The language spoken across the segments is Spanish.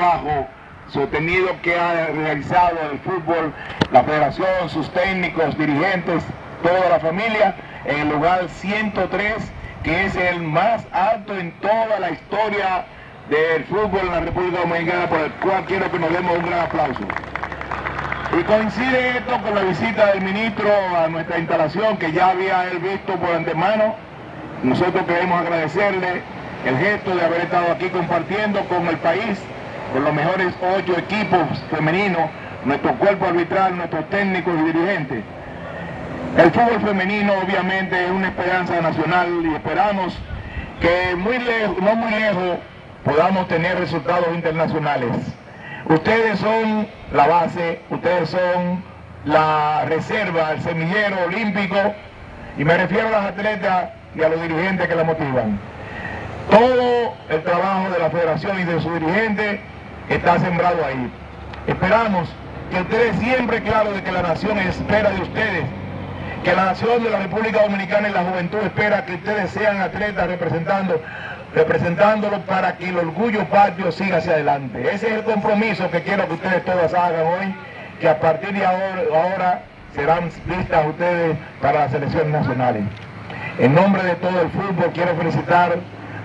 trabajo sostenido que ha realizado el fútbol, la federación, sus técnicos, dirigentes, toda la familia, en el lugar 103, que es el más alto en toda la historia del fútbol en la República Dominicana, por el cual quiero que nos demos un gran aplauso. Y coincide esto con la visita del ministro a nuestra instalación, que ya había él visto por antemano. Nosotros queremos agradecerle el gesto de haber estado aquí compartiendo con el país, con los mejores 8 equipos femeninos, nuestro cuerpo arbitral, nuestros técnicos y dirigentes. El fútbol femenino obviamente es una esperanza nacional y esperamos que no muy lejos podamos tener resultados internacionales. Ustedes son la base, ustedes son la reserva, el semillero olímpico, y me refiero a las atletas y a los dirigentes que la motivan. Todo el trabajo de la federación y de sus dirigentes está sembrado ahí. Esperamos que ustedes siempre claro de que la nación espera de ustedes, que la nación de la República Dominicana y la juventud espera que ustedes sean atletas representándolo para que el orgullo patrio siga hacia adelante. Ese es el compromiso que quiero que ustedes todas hagan hoy, que a partir de ahora serán listas ustedes para las selecciones nacionales. En nombre de todo el fútbol quiero felicitar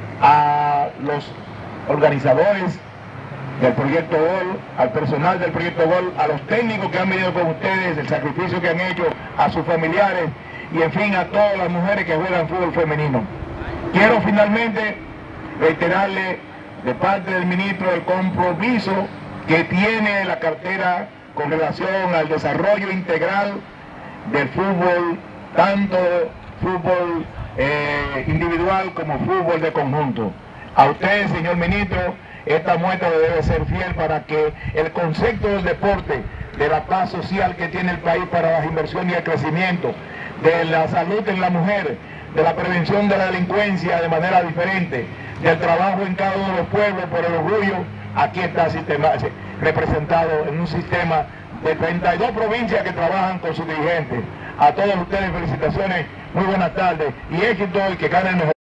a los organizadores del Proyecto Gol, al personal del Proyecto Gol, a los técnicos que han venido con ustedes, el sacrificio que han hecho, a sus familiares y en fin a todas las mujeres que juegan fútbol femenino. Quiero finalmente reiterarle de parte del ministro el compromiso que tiene la cartera con relación al desarrollo integral del fútbol, tanto fútbol individual como fútbol de conjunto. A usted, señor ministro, esta muestra debe ser fiel para que el concepto del deporte, de la paz social que tiene el país para las inversiones y el crecimiento, de la salud en la mujer, de la prevención de la delincuencia de manera diferente, del trabajo en cada uno de los pueblos por el orgullo, aquí está representado en un sistema de 32 provincias que trabajan con sus dirigentes. A todos ustedes felicitaciones, muy buenas tardes y éxito y que ganen mejor.